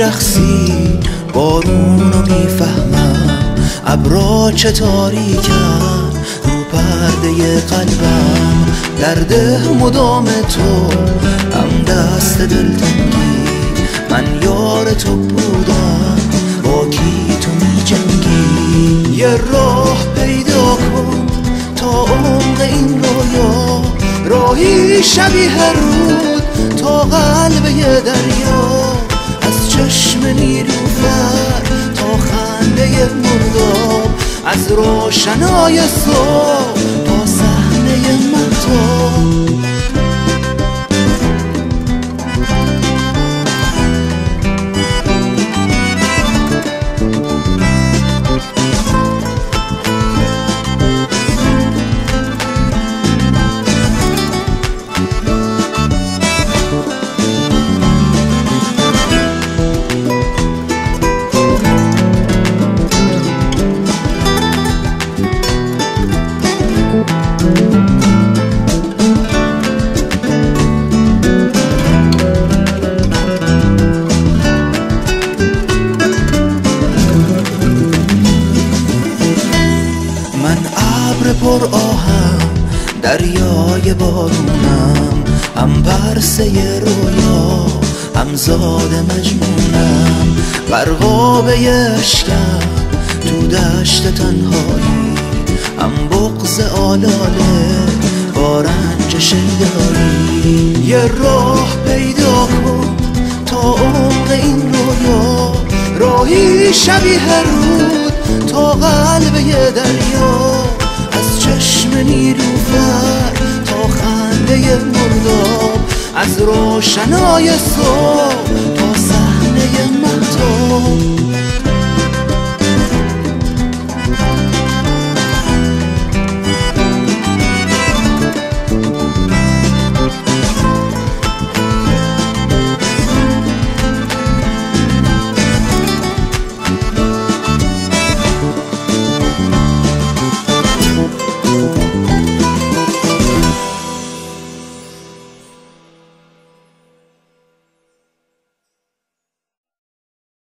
میرقصی بارونو میفهمم، ابرا چه تاریکن رو پرده قلبم، درده مدام تو هم دست دلتنگی، من یار تو بودم با کی تو میجنگی. یه راه پیدا کن تا عمق این رویا، راهی شبیه رود تا قلب یه دریا، از چشم نیلوفر تا خنده مرداب، از روشنای صبح تا صحنه مهتاب. من ابر پر آهم دریای بارونم، هم پرسه رویا هم زاد مجنونم، غرقابه عشقم تو دشت تنهایی، هم بغض آلاله با رنج شیدایی. یه راه پیدا کن تا عمق این رویا، راهی شبیه رود تا قلب یه دریا، از چشم نیلوفر تا خنده مرداب، از روشنای صبح تا صحنه مهتاب.